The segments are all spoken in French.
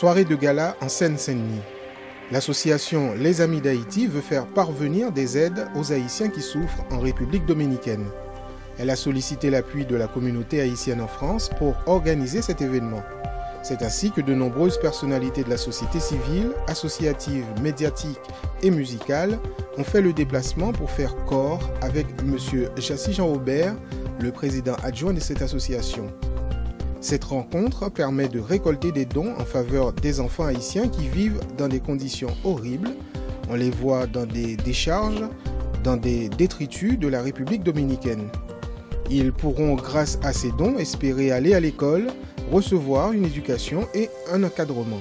soirée de gala en Seine-Saint-Denis. L'association Les Amis d'Haïti veut faire parvenir des aides aux Haïtiens qui souffrent en République dominicaine. Elle a sollicité l'appui de la communauté haïtienne en France pour organiser cet événement. C'est ainsi que de nombreuses personnalités de la société civile, associative, médiatique et musicale ont fait le déplacement pour faire corps avec M. Jassy Jean-Aubert, le président adjoint de cette association. Cette rencontre permet de récolter des dons en faveur des enfants haïtiens qui vivent dans des conditions horribles. On les voit dans des décharges, dans des détritus de la République dominicaine. Ils pourront, grâce à ces dons, espérer aller à l'école, recevoir une éducation et un encadrement.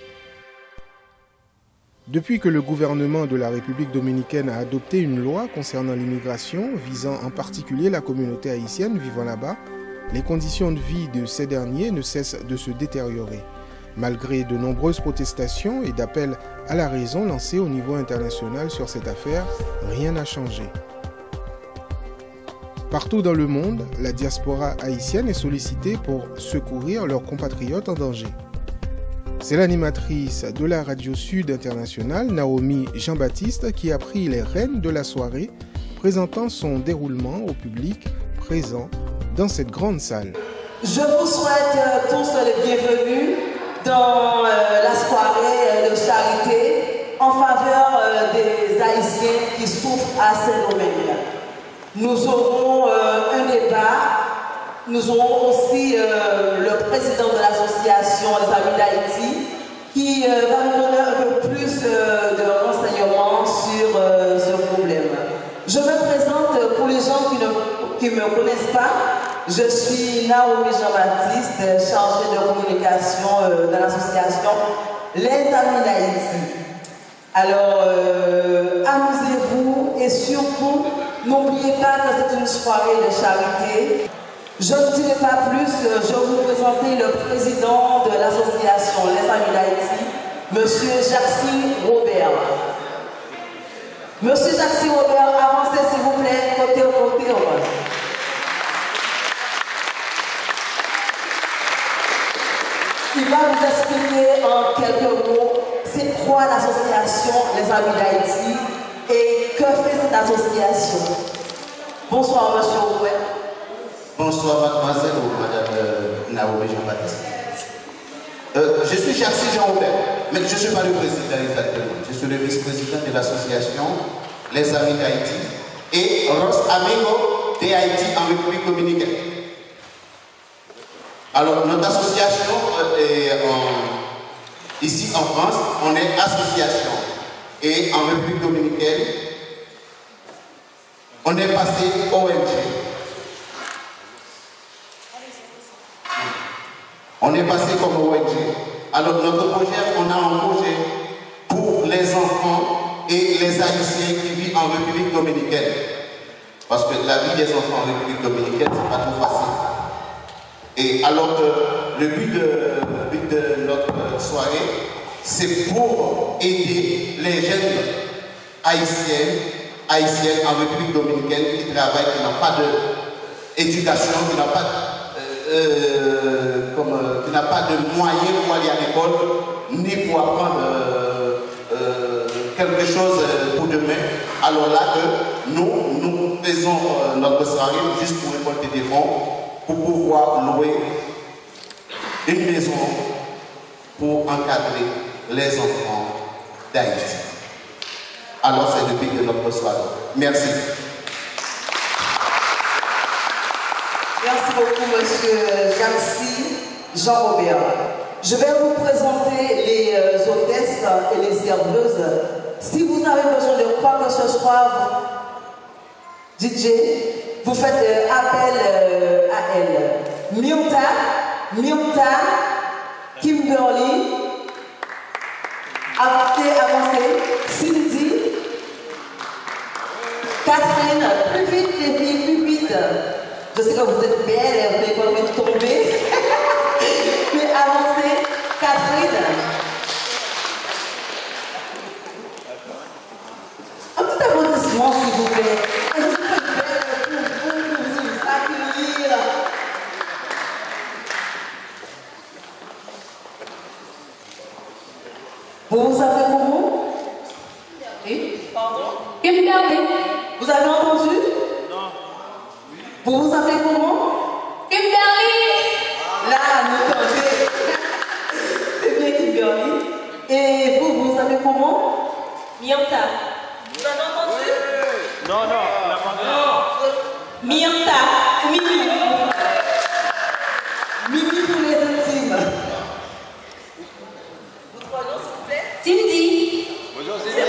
Depuis que le gouvernement de la République dominicaine a adopté une loi concernant l'immigration visant en particulier la communauté haïtienne vivant là-bas, les conditions de vie de ces derniers ne cessent de se détériorer. Malgré de nombreuses protestations et d'appels à la raison lancés au niveau international sur cette affaire, rien n'a changé. Partout dans le monde, la diaspora haïtienne est sollicitée pour secourir leurs compatriotes en danger. C'est l'animatrice de la Radio Sud Internationale, Naomi Jean-Baptiste, qui a pris les rênes de la soirée, présentant son déroulement au public présent dans cette grande salle. Je vous souhaite tous les bienvenus dans la soirée de charité en faveur des Haïtiens qui souffrent à Saint-Domingue. Nous aurons un débat, nous aurons aussi le président de l'association Les Amis d'Haïti qui va nous donner un peu plus de renseignements sur ce problème. Je me présente pour les gens qui ne me connaissent pas. Je suis Naomi Jean-Baptiste, chargée de communication de l'association Les Amis d'Haïti. Alors, amusez-vous et surtout, n'oubliez pas que c'est une soirée de charité. Je ne dirai pas plus, je vais vous présenter le président de l'association Les Amis d'Haïti, M. Jassy Robert. M. Jassy Robert, avancez s'il vous plaît, côté au côté. Il va vous expliquer en quelques mots c'est quoi l'association Les Amis d'Haïti et que fait cette association. Bonsoir, monsieur Robert. Bonsoir, mademoiselle ou madame Naomi Jean-Baptiste. Je suis Jassy Jean-Aubert, mais je ne suis pas le président exactement. Je suis le vice-président de l'association Les Amis d'Haïti et Ros Amigo de Haïti en République dominicaine. Alors, notre association, ici en France, on est association. Et en République dominicaine, on est passé ONG. On est passé comme ONG. Alors, notre projet, on a un projet pour les enfants et les Haïtiens qui vivent en République dominicaine. Parce que la vie des enfants en République dominicaine, c'est pas trop facile. Et alors que le but de notre soirée, c'est pour aider les jeunes haïtiennes en République dominicaine qui travaillent, qui n'ont pas d'éducation, qui n'ont pas de moyens pour aller à l'école, ni pour apprendre quelque chose pour demain. Alors là, nous faisons notre soirée juste pour récolter des fonds, pour pouvoir louer une maison pour encadrer les enfants d'Haïti. Alors c'est le but de notre soirée. Merci. Merci beaucoup, monsieur Jassy Jean-Robert. Je vais vous présenter les hôtesses et les serveuses. Si vous avez besoin de quoi que ce soit, DJ, vous faites appel à elle. Myrta, Kimberly, avancez, Cindy, Catherine, plus vite les filles, plus vite. Je sais que vous êtes belles, vous n'avez pas envie de tomber. Mais avancez, Catherine. Un petit applaudissement, s'il vous plaît. Je suis belle pour vous accueillir. Vous vous appelez comment? Oui? Pardon? Kimberly. Vous avez entendu? Non. Vous vous appelez comment? Kimberly. Là, nous tentez. C'est bien Kimberly. Et vous, vous appelez comment? Miyanta. Vous avez entendu? Non, on n'a pas entendu. Miyanta. Mimi. Mimi pour les intimes. Votre nom, s'il vous plaît? Cindy. Bonjour Cindy.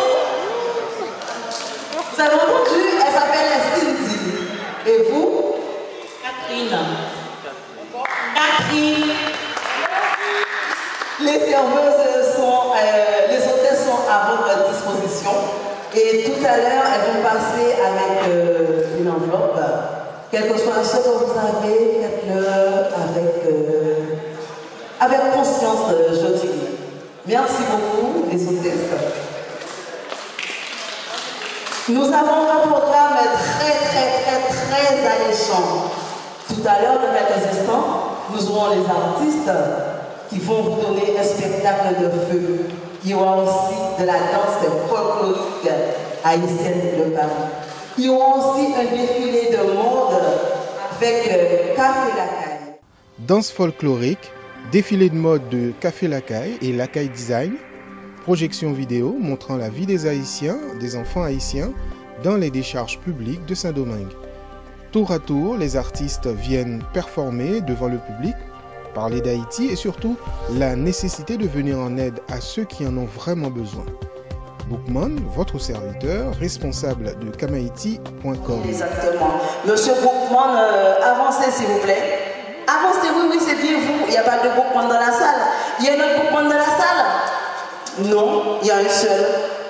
Vous avez entendu? Elle s'appelle Cindy. Et vous? Catherine. Catherine. Les serveuses sont, les hôtesses sont à votre disposition. Et tout à l'heure, elles vont passer avec une enveloppe. Quel que soit ce que vous avez, faites-le avec conscience, je dirais. Merci beaucoup, les hôtesses. Nous avons un programme très alléchant. Tout à l'heure, dans quelques instants, nous aurons les artistes qui vont vous donner un spectacle de feu. Il y aura aussi de la danse folklorique haïtienne de Paris. Il y aura aussi un défilé de mode avec Café Lacaille. Danse folklorique, défilé de mode de Café Lacaille et Lacaille Design, projection vidéo montrant la vie des Haïtiens, des enfants haïtiens, dans les décharges publiques de Saint-Domingue. Tour à tour, les artistes viennent performer devant le public, parler d'Haïti et surtout la nécessité de venir en aide à ceux qui en ont vraiment besoin. Bookman, votre serviteur, responsable de kamaiti.com. Exactement. Monsieur Bookman, avancez s'il vous plaît. Avancez, oui, c'est bien vous. Il n'y a pas de Bookman dans la salle. Il y a un autre Bookman dans la salle? Non, il y a un seul.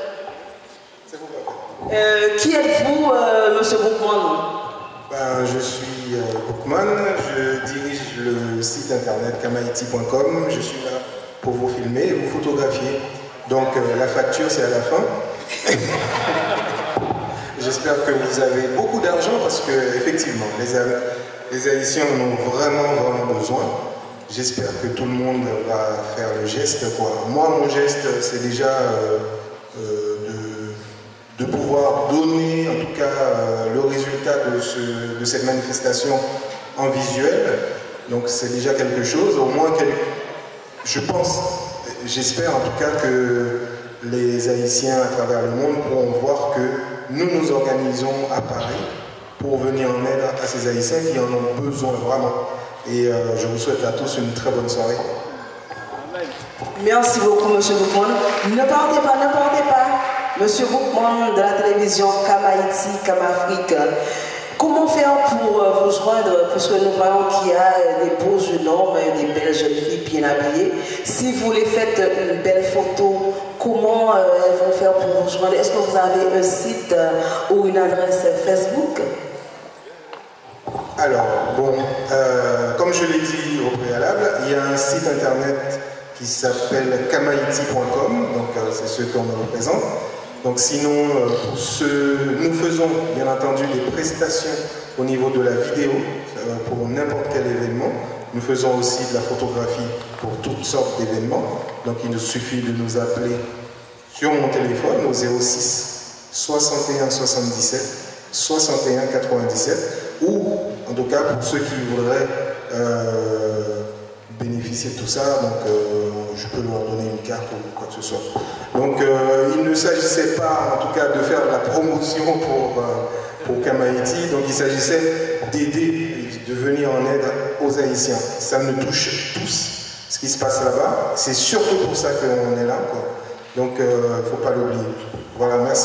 Qui êtes-vous, monsieur Bookman? Je suis Bookman, je dirige le site internet kamaiti.com. Je suis là pour vous filmer et vous photographier. Donc la facture c'est à la fin. J'espère que vous avez beaucoup d'argent parce que effectivement les Haïtiens en ont vraiment besoin. J'espère que tout le monde va faire le geste, quoi. Moi mon geste c'est déjà de pouvoir donner en tout cas le résultat de cette manifestation en visuel. Donc c'est déjà quelque chose, au moins je pense, j'espère en tout cas que les Haïtiens à travers le monde pourront voir que nous nous organisons à Paris pour venir en aide à ces Haïtiens qui en ont besoin vraiment. Et je vous souhaite à tous une très bonne soirée. Merci beaucoup, monsieur Bookman. Ne partez pas. Monsieur Bookman de la télévision Kamaiti, Kamafrique. Comment faire pour vous joindre, puisque nous voyons qu'il y a des beaux jeunes hommes et des belles jeunes filles bien habillées. Si vous les faites une belle photo, comment elles vont faire pour vous joindre? Est-ce que vous avez un site ou une adresse Facebook? Alors, bon, comme je l'ai dit au préalable, il y a un site internet qui s'appelle kamaiti.com, donc c'est ce qu'on me représente. Donc sinon, nous faisons bien entendu des prestations au niveau de la vidéo pour n'importe quel événement. Nous faisons aussi de la photographie pour toutes sortes d'événements. Donc il nous suffit de nous appeler sur mon téléphone au 06 61 77 61 97 ou en tout cas pour ceux qui voudraient bénéficier de tout ça, donc je peux leur donner une carte ou quoi que ce soit. Donc il ne s'agissait pas en tout cas de faire de la promotion pour Kamaiti, donc il s'agissait d'aider, de venir en aide aux Haïtiens. Ça nous touche tous, ce qui se passe là-bas, c'est surtout pour ça qu'on est là, quoi. Donc il ne faut pas l'oublier. Voilà, merci.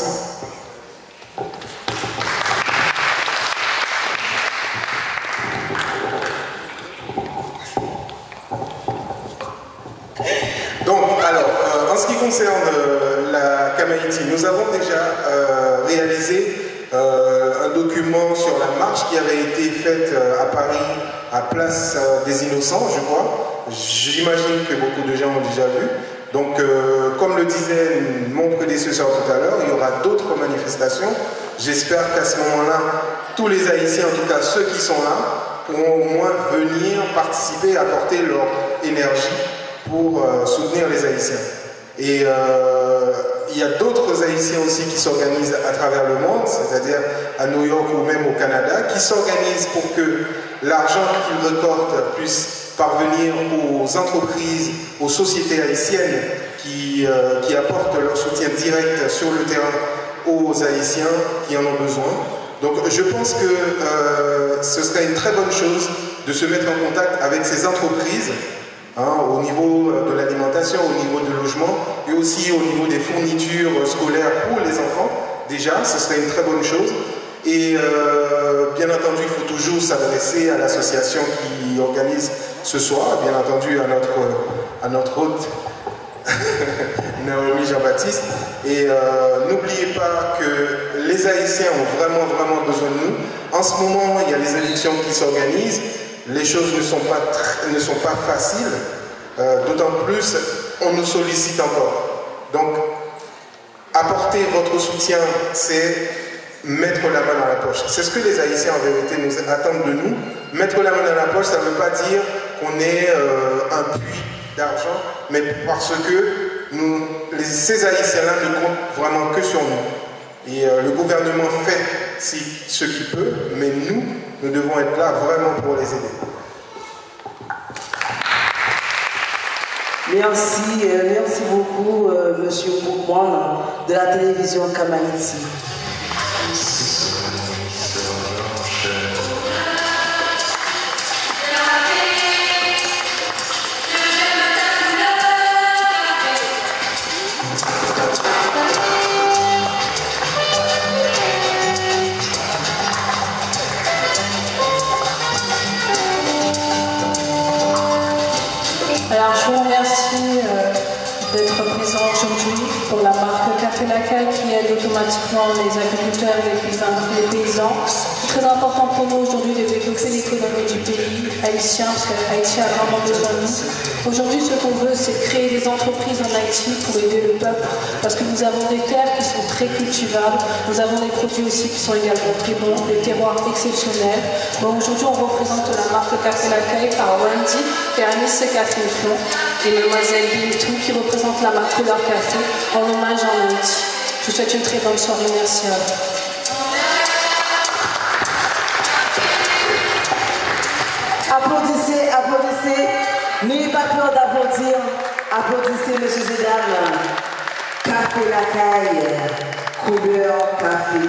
En ce qui concerne la Kamaiti, nous avons déjà réalisé un document sur la marche qui avait été faite à Paris, à Place des Innocents, je crois. J'imagine que beaucoup de gens ont déjà vu. Donc, comme le disait mon prédécesseur tout à l'heure, il y aura d'autres manifestations. J'espère qu'à ce moment-là, tous les Haïtiens, en tout cas ceux qui sont là, pourront au moins venir participer, apporter leur énergie pour soutenir les Haïtiens. Et il y a d'autres Haïtiens aussi qui s'organisent à travers le monde, c'est-à-dire à New York ou même au Canada, qui s'organisent pour que l'argent qu'ils récoltent puisse parvenir aux entreprises, aux sociétés haïtiennes qui apportent leur soutien direct sur le terrain aux Haïtiens qui en ont besoin. Donc je pense que ce serait une très bonne chose de se mettre en contact avec ces entreprises, au niveau de l'alimentation, au niveau du logement et aussi au niveau des fournitures scolaires pour les enfants. Déjà, ce serait une très bonne chose. Et bien entendu, il faut toujours s'adresser à l'association qui organise ce soir, bien entendu à notre hôte, Naomi Jean-Baptiste. Et n'oubliez pas que les Haïtiens ont vraiment besoin de nous. En ce moment, il y a les élections qui s'organisent. Les choses ne sont pas faciles. D'autant plus, on nous sollicite encore. Donc, apporter votre soutien, c'est mettre la main dans la poche. C'est ce que les Haïtiens en vérité nous attendent de nous. Mettre la main dans la poche, ça ne veut pas dire qu'on est un puits d'argent, mais parce que ces Haïtiens-là ne comptent vraiment que sur nous. Et le gouvernement fait ce qu'il peut, mais nous devons être là vraiment pour les aider. Merci beaucoup, Monsieur Boukman de la télévision Kamaïti. Alors, je vous remercie d'être présent aujourd'hui pour la marque Café Lacaille qui aide automatiquement les agriculteurs et les paysans. C'est très important pour nous aujourd'hui de développer l'économie du pays haïtien, parce que Haïti a vraiment besoin de nous. Aujourd'hui, ce qu'on veut, c'est créer des entreprises en Haïti pour aider le peuple, parce que nous avons des terres qui sont très cultivables, nous avons des produits aussi qui sont également très bons, des terroirs exceptionnels. Bon, aujourd'hui, on représente la marque Café Lacaille par Wendy, Miss Catherine Flon et Mademoiselle Bintou qui représente la marque Couleur Café en hommage à Haïti. Je vous souhaite une très bonne soirée. Merci à vous. Applaudissez, applaudissez. N'ayez pas peur d'applaudir. Applaudissez, messieurs et dames. Café Lacaille, Couleur Café.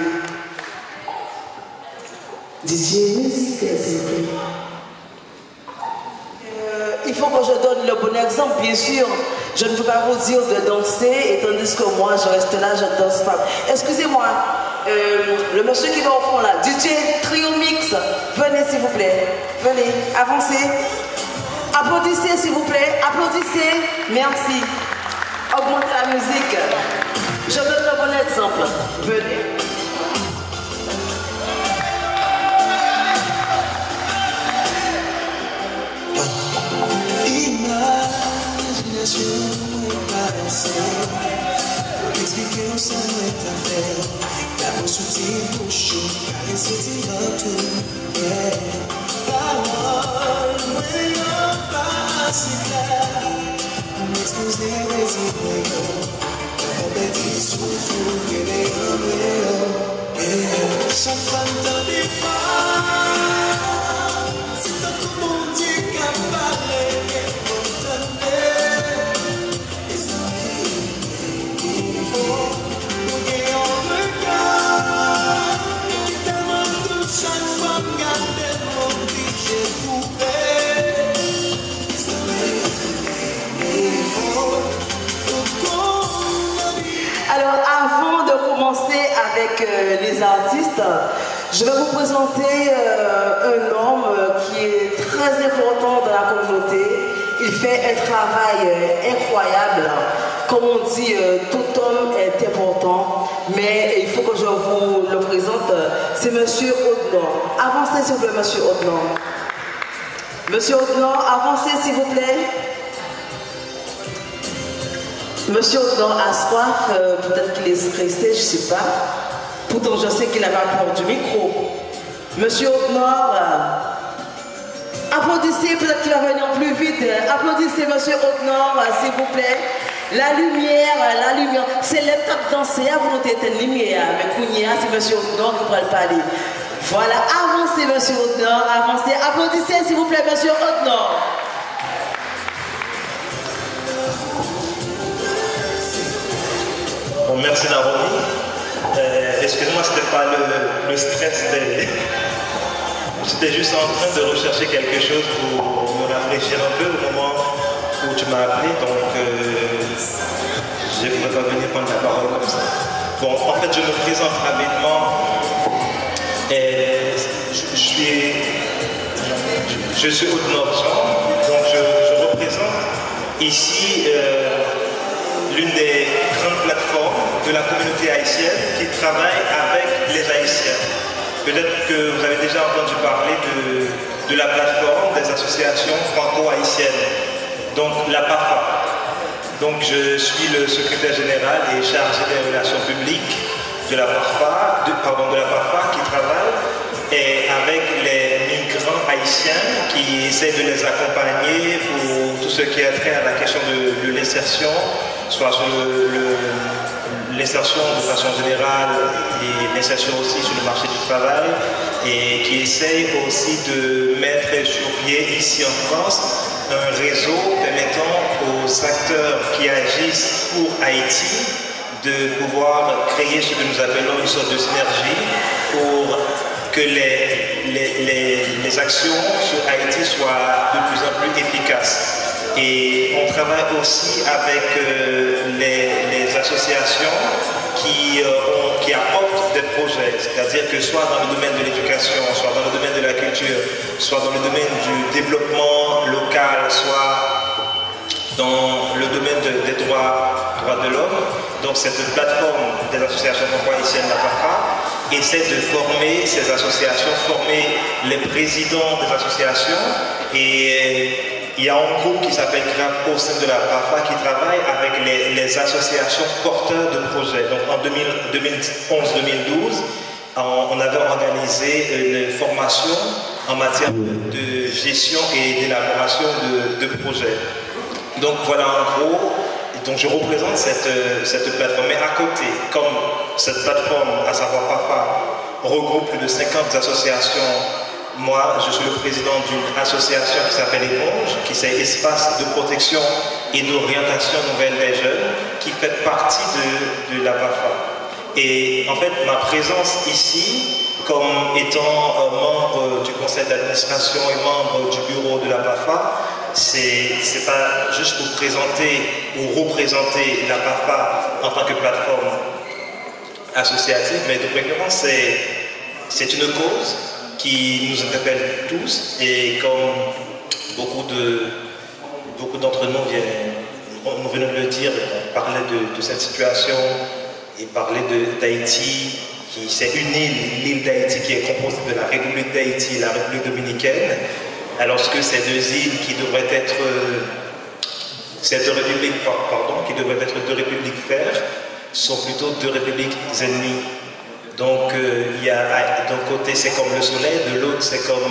DJ musique, s'il vous plaît. Il faut que je donne le bon exemple, bien sûr. Je ne peux pas vous dire de danser, et tandis que moi, je reste là, je ne danse pas. Excusez-moi, le monsieur qui va au fond là, DJ Trio Mix, venez s'il vous plaît. Venez, avancez. Applaudissez s'il vous plaît, applaudissez. Merci. Augmentez la musique. Je donne le bon exemple. Venez. Imagination est paressée pour expliquer où ça est à faire. La peau soutient pour chaud, caresser dans tout. Parole, voyons pas si clair. M'exposer des idées, on fait des souffles et des embryons. Chaque femme dans des femmes, c'est un tout bon Dieu qui a parlé. Alors, avant de commencer avec les artistes, je vais vous présenter un homme qui est très important dans la communauté. Il fait un travail incroyable. Comme on dit, tout homme est important, mais il faut que je vous le présente. C'est Monsieur Audenor. Avancez s'il vous plaît, Monsieur Audenor. Monsieur Audenor, avancez s'il vous plaît. Monsieur Audenor a soif, peut-être qu'il est stressé, je ne sais pas. Pourtant, je sais qu'il a pas peur du micro. Monsieur Audenor, applaudissez, peut-être qu'il va venir plus vite. Applaudissez Monsieur Audenor, s'il vous plaît. La lumière, c'est le temps de danser, avant de éteindre la lumière, mais Kounia, c'est monsieur Odon qui va le parler. Voilà, avancez monsieur Odon, avancez, applaudissez s'il vous plaît monsieur Odon. Bon, merci Naromi. Excuse-moi, c'était pas le stress des... J'étais juste en train de rechercher quelque chose pour me rafraîchir un peu au moment où tu m'as appelé, donc je ne pouvais pas venir prendre la parole comme ça. Bon, en fait, je me présente rapidement. Je suis Odon Jean, donc je représente ici l'une des grandes plateformes de la communauté haïtienne qui travaille avec les Haïtiens. Peut-être que vous avez déjà entendu parler de la plateforme des associations franco-haïtiennes, donc la PAFA. Donc je suis le secrétaire général et chargé des relations publiques de la PAFA, qui travaille avec les migrants haïtiens, qui essaient de les accompagner pour tout ce qui a trait à la question de l'insertion, soit sur l'insertion de façon générale et l'insertion aussi sur le marché du travail, et qui essaye aussi de mettre sur pied ici en France un réseau permettant aux acteurs qui agissent pour Haïti de pouvoir créer ce que nous appelons une sorte de synergie pour que les actions sur Haïti soient de plus en plus efficaces. Et on travaille aussi avec les associations qui apportent des projets, c'est-à-dire que soit dans le domaine de l'éducation, soit dans le domaine de la culture, soit dans le domaine du développement local, soit dans le domaine des droits de l'homme. Donc cette plateforme des associations franco-haïtiennes, la PAFA, essaie de former ces associations, former les présidents des associations, et il y a un groupe qui s'appelle GRAP au sein de la PAFA qui travaille avec les associations porteurs de projets. Donc en 2011-2012, on avait organisé une formation en matière de gestion et d'élaboration de projets. Donc voilà en gros, donc je représente cette plateforme. Mais à côté, comme cette plateforme, à savoir PAFA, regroupe plus de 50 associations, moi, je suis le président d'une association qui s'appelle Éponge, qui c'est Espace de protection et d'orientation nouvelle des jeunes, qui fait partie de la PAFA. Et en fait, ma présence ici, comme étant membre du conseil d'administration et membre du bureau de la PAFA, c'est pas juste pour présenter ou représenter la PAFA en tant que plateforme associative, mais de préférence, c'est une cause qui nous interpelle tous, et comme beaucoup d'entre nous venons de le dire, parler de cette situation et parler d'Haïti, c'est une île, l'île d'Haïti qui est composée de la République d'Haïti et la République dominicaine, alors que ces deux îles qui devraient être qui devraient être deux républiques frères sont plutôt deux républiques ennemies. Donc, d'un côté c'est comme le soleil, de l'autre c'est comme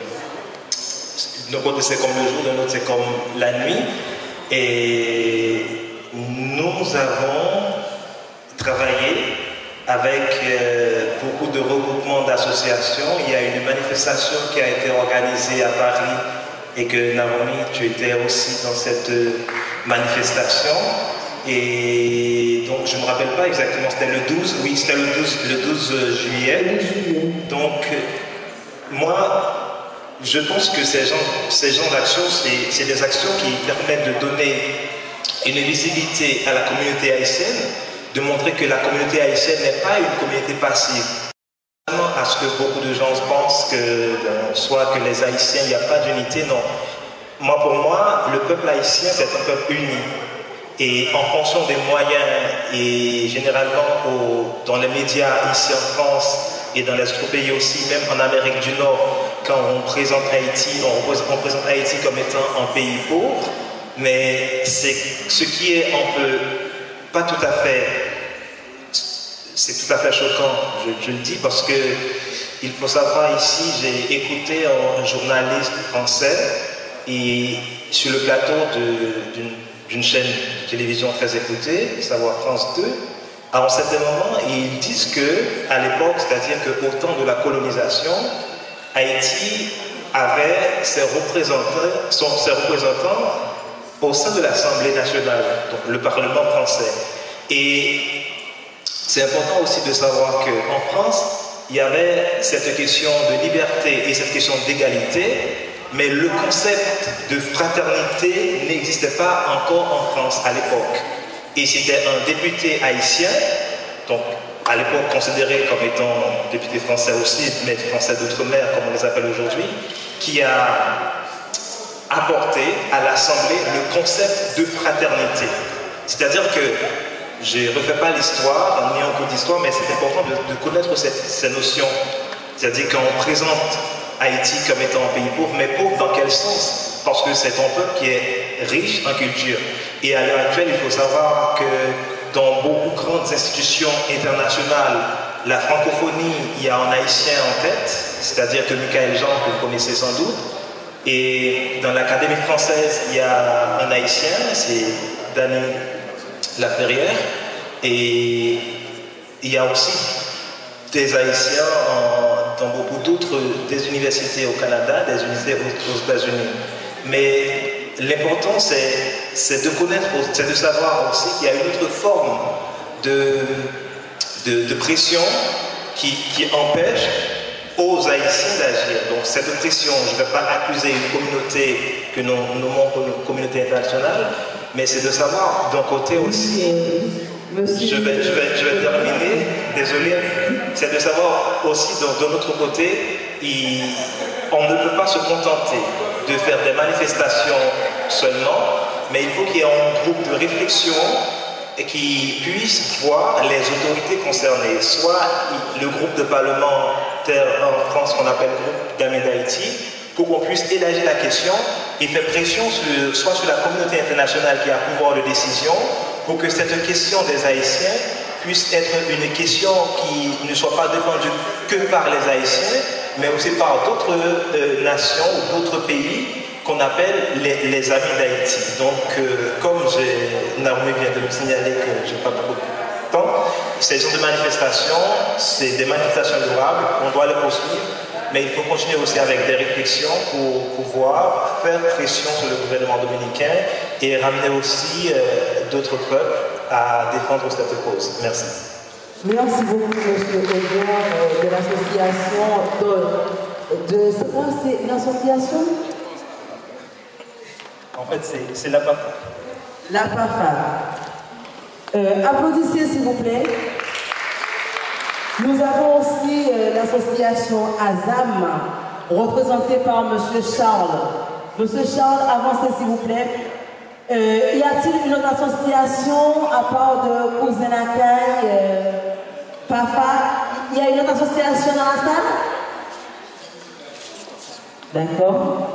d'un côté c'est comme le jour, de l'autre c'est comme la nuit. Et nous avons travaillé avec beaucoup de regroupements d'associations. Il y a une manifestation qui a été organisée à Paris et que Naomi, tu étais aussi dans cette manifestation. Et donc, je ne me rappelle pas exactement, c'était le 12, oui, c'était le 12 juillet. Donc, moi, je pense que ces genres d'actions, c'est des actions qui permettent de donner une visibilité à la communauté haïtienne, de montrer que la communauté haïtienne n'est pas une communauté passive. À ce que beaucoup de gens pensent que, soit que les Haïtiens, il n'y a pas d'unité, non. Moi, pour moi, le peuple haïtien, c'est un peuple uni. Et en fonction des moyens, et généralement dans les médias ici en France et dans les autres pays aussi, même en Amérique du Nord, quand on présente Haïti, on présente Haïti comme étant un pays pauvre, mais c'est ce qui est un peu, pas tout à fait, c'est tout à fait choquant, je le dis, parce que il faut savoir ici, j'ai écouté un journaliste français et sur le plateau d'une chaîne de télévision très écoutée, savoir France 2, à un certain moment, ils disent que, à l'époque, c'est-à-dire qu'au temps de la colonisation, Haïti avait ses représentants au sein de l'Assemblée nationale, donc le Parlement français. Et c'est important aussi de savoir qu'en France, il y avait cette question de liberté et cette question d'égalité, mais le concept de fraternité n'existait pas encore en France à l'époque. Et c'était un député haïtien, donc à l'époque considéré comme étant député français aussi, mais français d'outre-mer comme on les appelle aujourd'hui, qui a apporté à l'Assemblée le concept de fraternité. C'est-à-dire que, je ne refais pas l'histoire, ni un cours d'histoire, mais c'est important de connaître ces notions. C'est-à-dire qu'on présente Haïti comme étant un pays pauvre, mais pauvre dans quel sens? Parce que c'est un peuple qui est riche en culture. Et à l'heure actuelle, il faut savoir que dans beaucoup de grandes institutions internationales, la francophonie, il y a un haïtien en tête, c'est-à-dire que Michael Jean, que vous connaissez sans doute, et dans l'Académie française, il y a un haïtien, c'est Dany Laferrière, et il y a aussi des haïtiens dans beaucoup d'autres, des universités au Canada, des universités aux États-Unis. Mais l'important, c'est de connaître, c'est de savoir aussi qu'il y a une autre forme de pression qui empêche aux Haïtiens d'agir. Donc cette pression, je ne vais pas accuser une communauté que nous nommons communauté internationale, mais c'est de savoir d'un côté aussi, je vais terminer, désolé, c'est de savoir aussi d'un autre côté, on ne peut pas se contenter de faire des manifestations seulement, mais il faut qu'il y ait un groupe de réflexion qui puisse voir les autorités concernées, soit le groupe de parlementaires en France qu'on appelle le groupe d'Amis d'Haïti, pour qu'on puisse élargir la question et faire pression soit sur la communauté internationale qui a pouvoir de décision, pour que cette question des Haïtiens puisse être une question qui ne soit pas défendue que par les Haïtiens, mais aussi par d'autres nations ou d'autres pays qu'on appelle les Amis d'Haïti. Donc, comme Naomi vient de me signaler que je n'ai pas beaucoup de temps, ces genres de manifestations, c'est des manifestations louables, on doit les poursuivre, mais il faut continuer aussi avec des réflexions pour pouvoir faire pression sur le gouvernement dominicain et ramener aussi d'autres peuples à défendre cette cause. Merci. Merci beaucoup, M. Edouard, de l'association c'est quoi, c'est une association? En fait, c'est la PAFA. La PAFA. Applaudissez, s'il vous plaît. Nous avons aussi l'association AZAM, représentée par M. Charles. M. Charles, avancez, s'il vous plaît. Y a-t-il une autre association à part de Kouzenakay, PAFA? Il y a une autre association dans la salle? D'accord.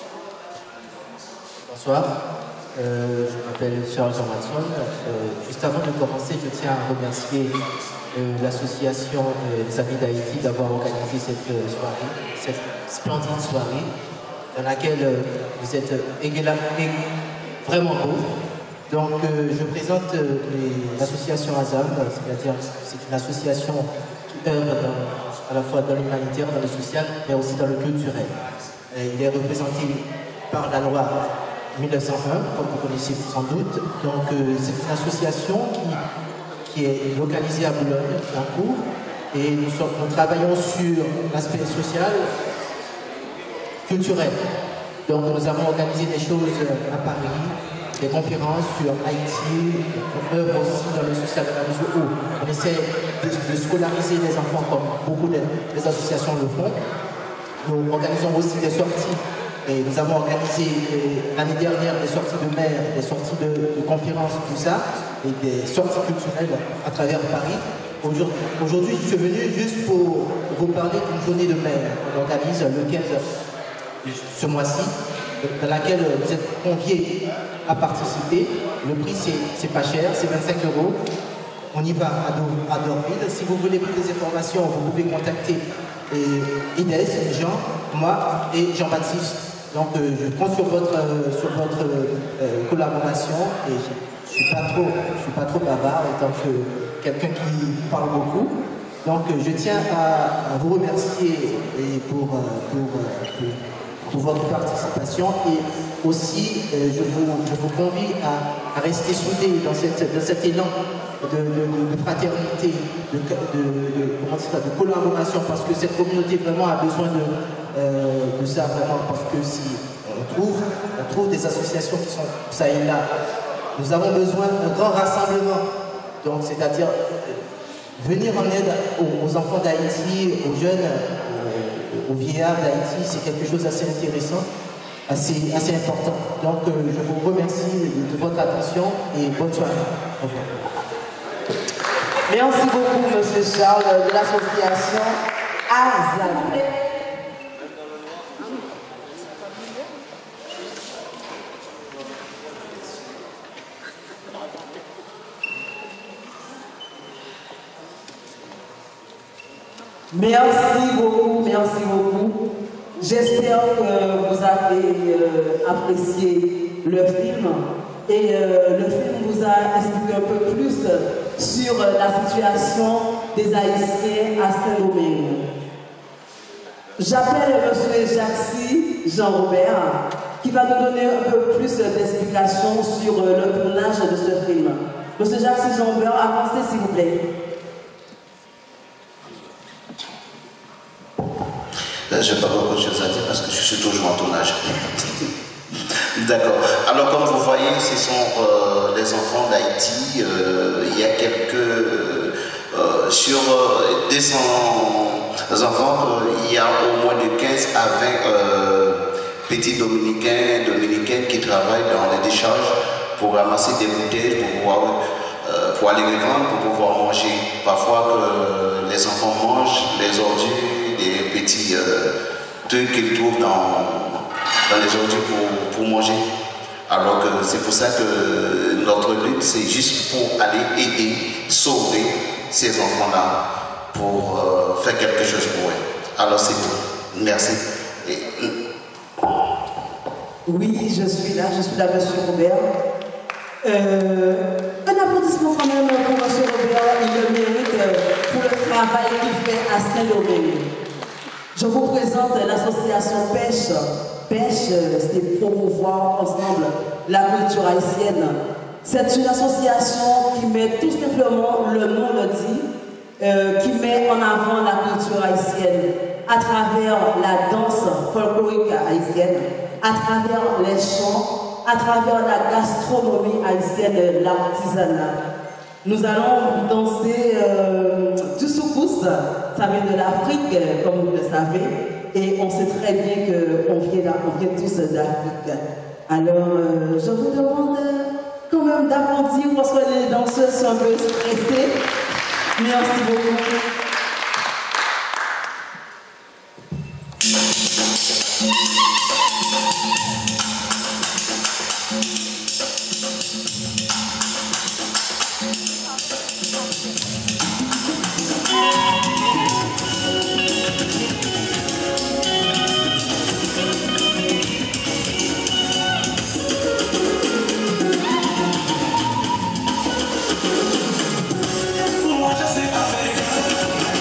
Bonsoir, je m'appelle Charles Jean-Mathieu. Juste avant de commencer, je tiens à remercier l'association des Amis d'Haïti d'avoir organisé cette soirée, cette splendide soirée, dans laquelle vous êtes vraiment beau. Donc je présente l'association AZAM, c'est-à-dire c'est une association qui œuvre à la fois dans l'humanitaire, dans le social, mais aussi dans le culturel. Il est représenté par la loi 1901, comme vous connaissez sans doute. Donc c'est une association qui est localisée à Boulogne, en cours, et nous travaillons sur l'aspect social, culturel. Donc nous avons organisé des choses à Paris, des conférences sur Haïti, on œuvre aussi dans le social de la mesure où on essaie de scolariser les enfants comme beaucoup des associations le font. Nous organisons aussi des sorties. Et nous avons organisé l'année dernière des sorties de maires, des sorties de conférences, tout ça, et des sorties culturelles à travers Paris. Aujourd'hui, je suis venu juste pour vous parler d'une journée de maires qu'on organise le 15 ce mois-ci, dans laquelle vous êtes conviés à participer. Le prix, c'est pas cher, c'est 25 €. On y va à Dorville. Si vous voulez plus d'informations, vous pouvez contacter Inès, Jean, moi et Jean-Baptiste Donc je compte sur votre collaboration et je suis pas trop bavard étant que quelqu'un qui parle beaucoup. Donc je tiens à vous remercier et pour votre participation et aussi je vous convie à rester soudés dans cet élan de fraternité, de collaboration, parce que cette communauté vraiment a besoin de ça vraiment, parce que si on trouve des associations qui sont ça et là, nous avons besoin d'un grand rassemblement, donc c'est-à-dire venir en aide aux enfants d'Haïti, aux jeunes, aux vieillards d'Haïti, c'est quelque chose d'assez intéressant, assez important. Donc je vous remercie de votre attention et bonne soirée. Au revoir. Merci beaucoup, M. Charles, de l'association AZAD. Merci beaucoup. J'espère que vous avez apprécié le film et le film vous a expliqué un peu plus sur la situation des Haïtiens à Saint-Domingue. J'appelle M. Jaxi Jean-Robert qui va nous donner un peu plus d'explications sur le tournage de ce film. M. Jaxi Jean-Robert, avancez s'il vous plaît. Je n'ai pas beaucoup de choses à dire parce que je suis toujours en tournage. D'accord. Alors comme vous voyez, ce sont les enfants d'Haïti. Il y a quelques... sur 200 enfants, il y a au moins de 15 à 20 petits dominicains qui travaillent dans les décharges pour ramasser des bouteilles, pour aller les vendre, pour pouvoir manger. Parfois que les enfants mangent les ordures, des petits trucs qu'ils trouvent dans les ordures pour manger. Alors que c'est pour ça que notre lutte, c'est juste pour aller aider, sauver ces enfants-là, pour faire quelque chose pour eux. Alors c'est tout. Merci. Oui, je suis là, M. Robert. Un applaudissement quand même pour M. Robert, il le mérite pour le travail qu'il fait à Saint-Domingue. Je vous présente l'association Pêche. Pêche, c'est promouvoir ensemble la culture haïtienne. C'est une association qui met tout simplement, le nom le dit, qui met en avant la culture haïtienne à travers la danse folklorique haïtienne, à travers les chants, à travers la gastronomie haïtienne, l'artisanat. Nous allons danser du soukous, ça vient de l'Afrique, comme vous le savez, et on sait très bien qu'on vient tous d'Afrique. Alors, je vous demande quand même d'applaudir parce que les danseuses sont un peu stressées. Merci beaucoup. Moi je sais pas faire.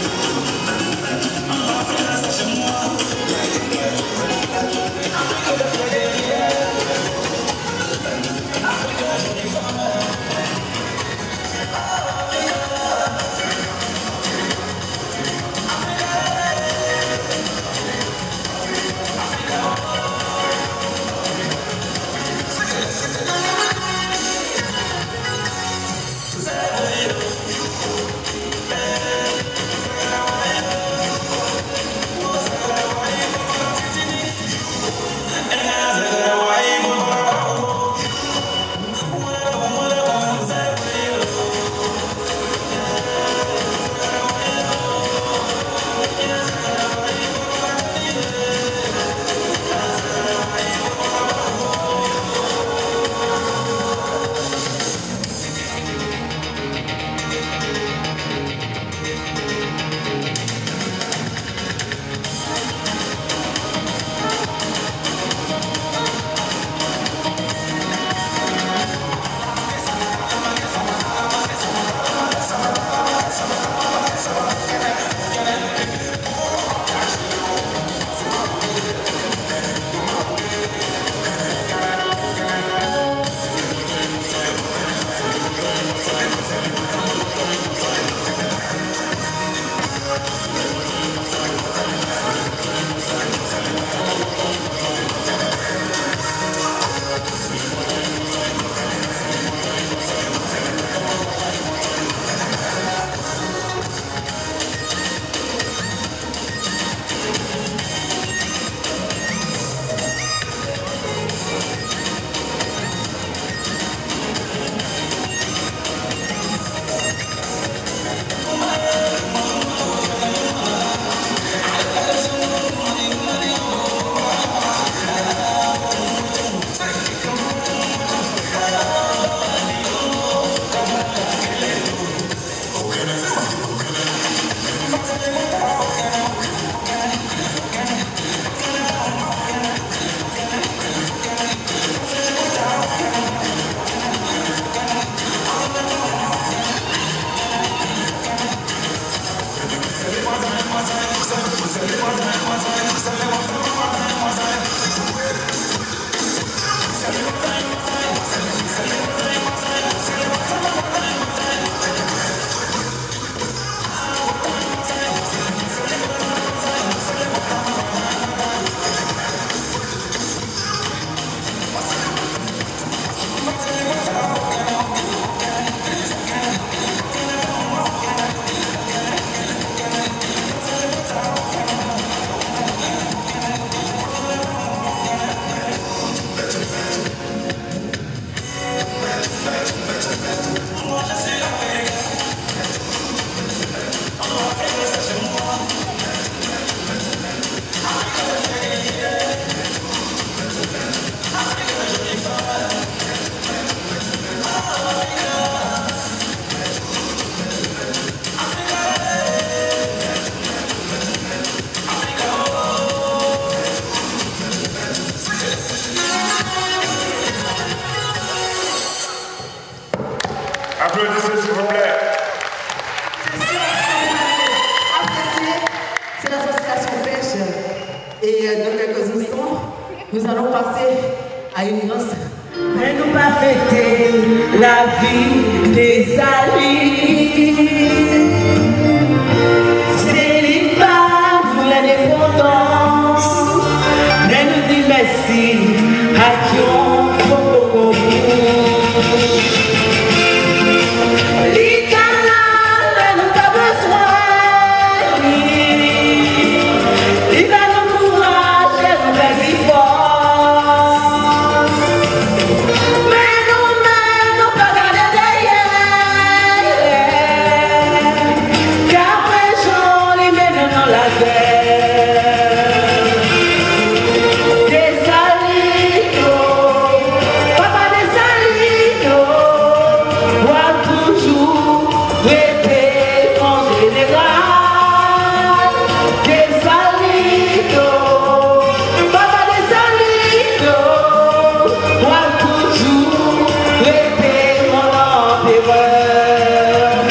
répète en général, des salitos, papa des salitos, moi toujours répète mon empereur.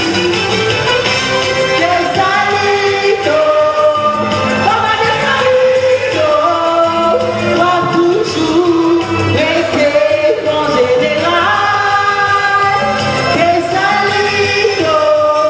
Des salitos, papa des salitos, moi toujours répète en général. Des salitos,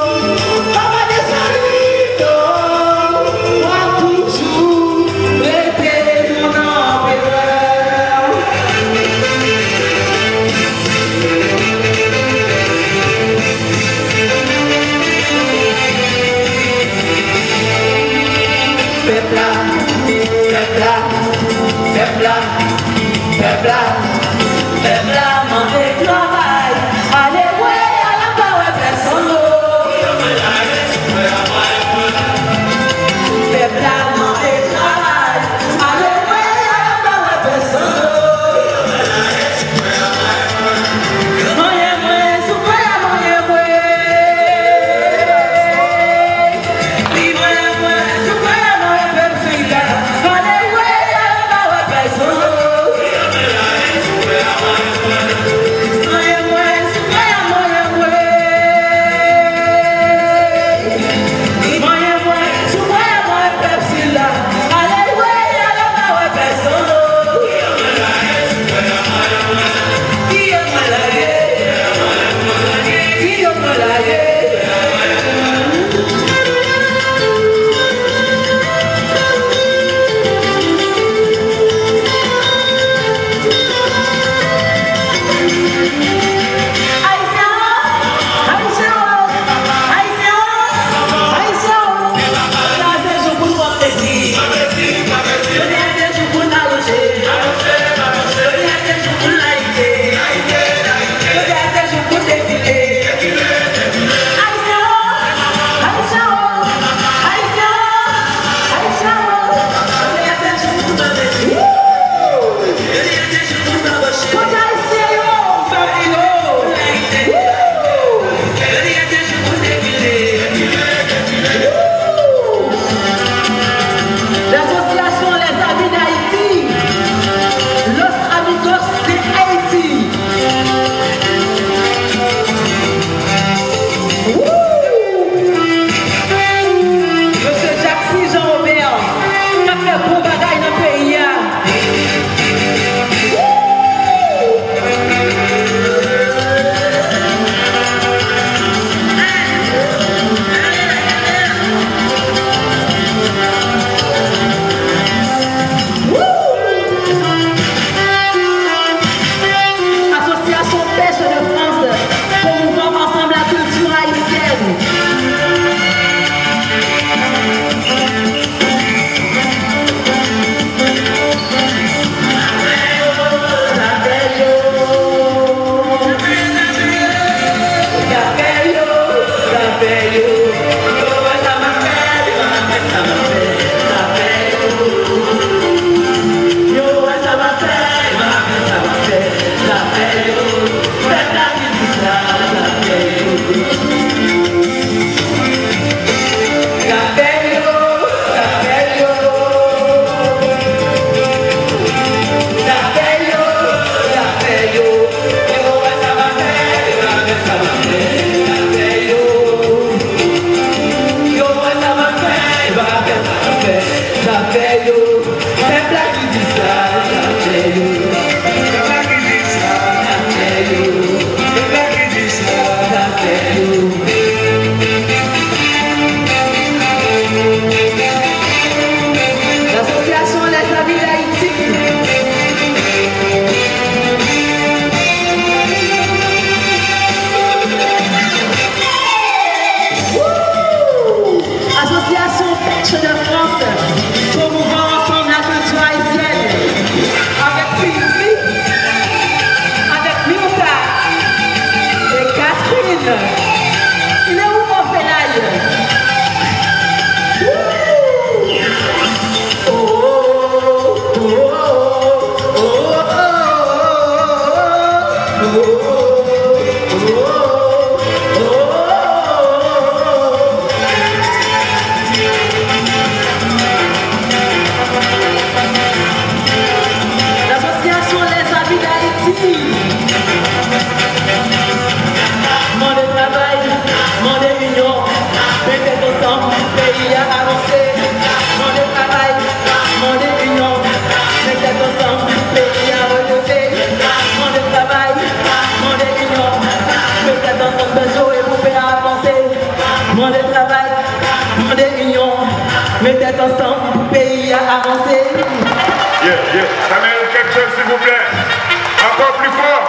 Ça mérite quelque chose, s'il vous plaît. Encore plus fort.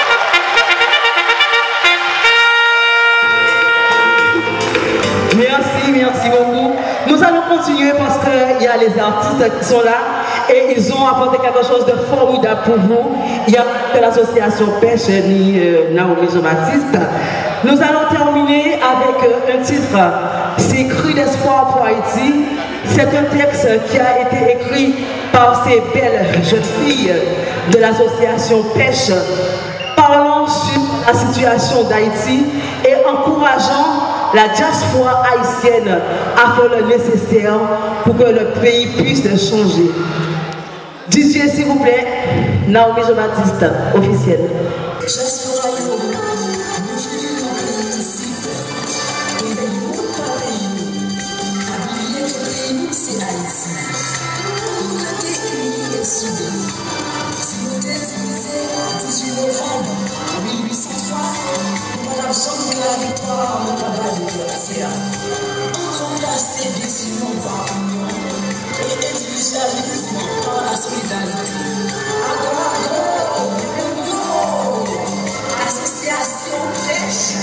Merci beaucoup. Nous allons continuer parce qu'il y a les artistes qui sont là et ils ont apporté quelque chose de formidable pour vous. Il y a l'association Pêche ni Naomi Jean-Baptiste. Nous allons terminer avec un titre, c'est Cri d'espoir pour Haïti. C'est un texte qui a été écrit par ces belles jeunes filles de l'association Pêche, parlant sur la situation d'Haïti et encourageant la diaspora haïtienne à faire le nécessaire pour que le pays puisse changer. DJ, s'il vous plaît, Naomi Jean-Baptiste, officielle. La victoire, on va la liberté. On va passer décision par l'union et individualisme par la solidarité. Association Pêche.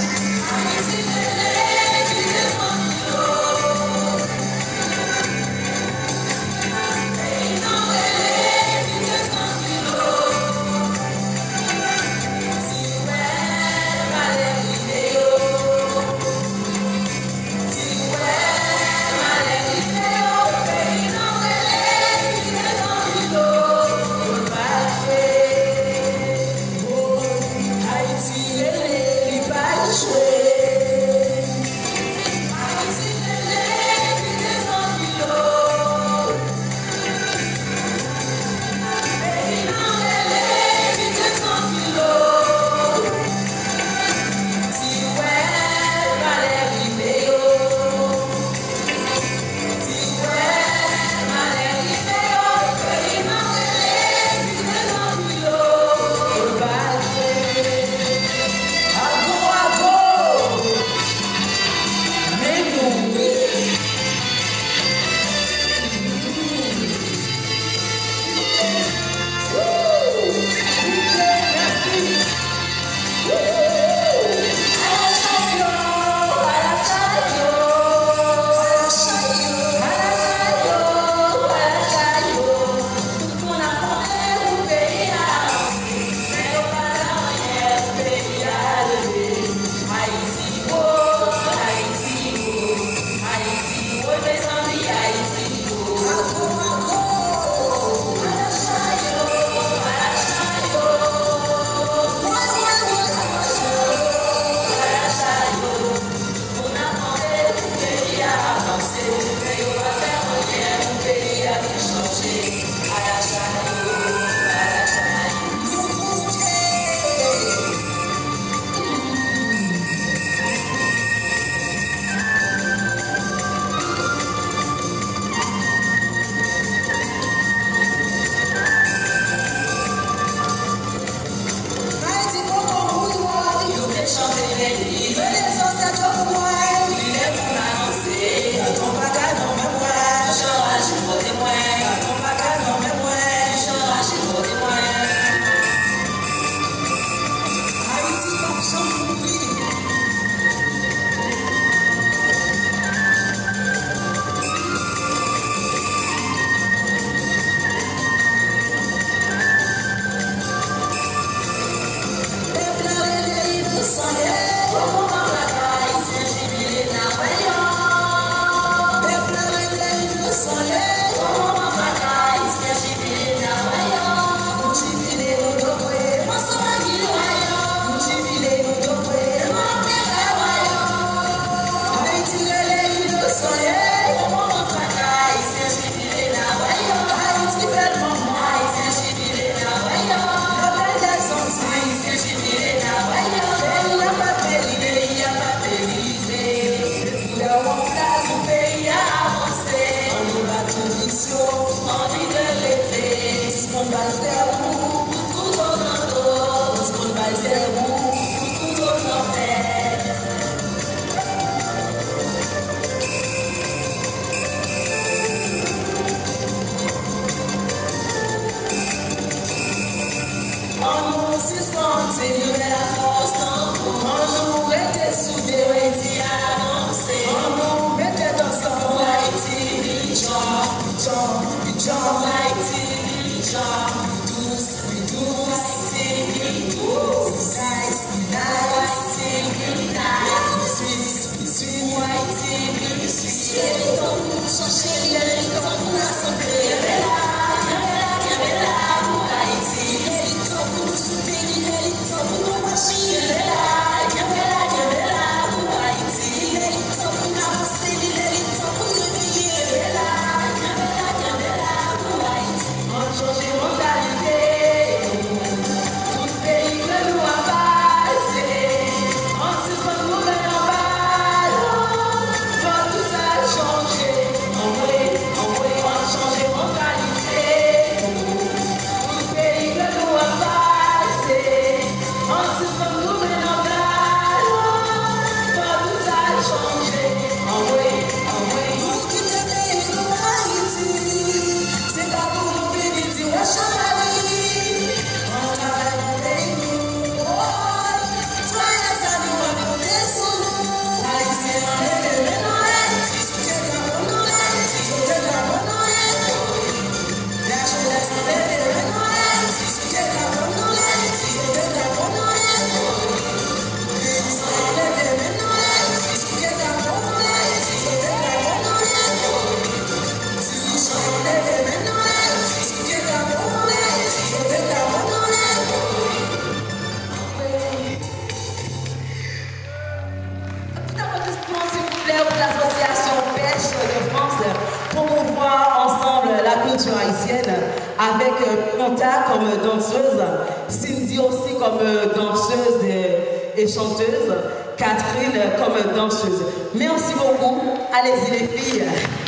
pour l'association Pêche de France pour promouvoir ensemble la culture haïtienne avec Monta comme danseuse, Cindy aussi comme danseuse et chanteuse, Catherine comme danseuse. Merci beaucoup. Allez-y les filles.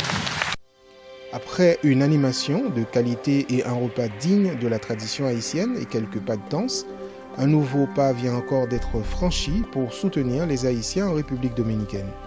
Après une animation de qualité et un repas digne de la tradition haïtienne et quelques pas de danse, un nouveau pas vient encore d'être franchi pour soutenir les Haïtiens en République dominicaine.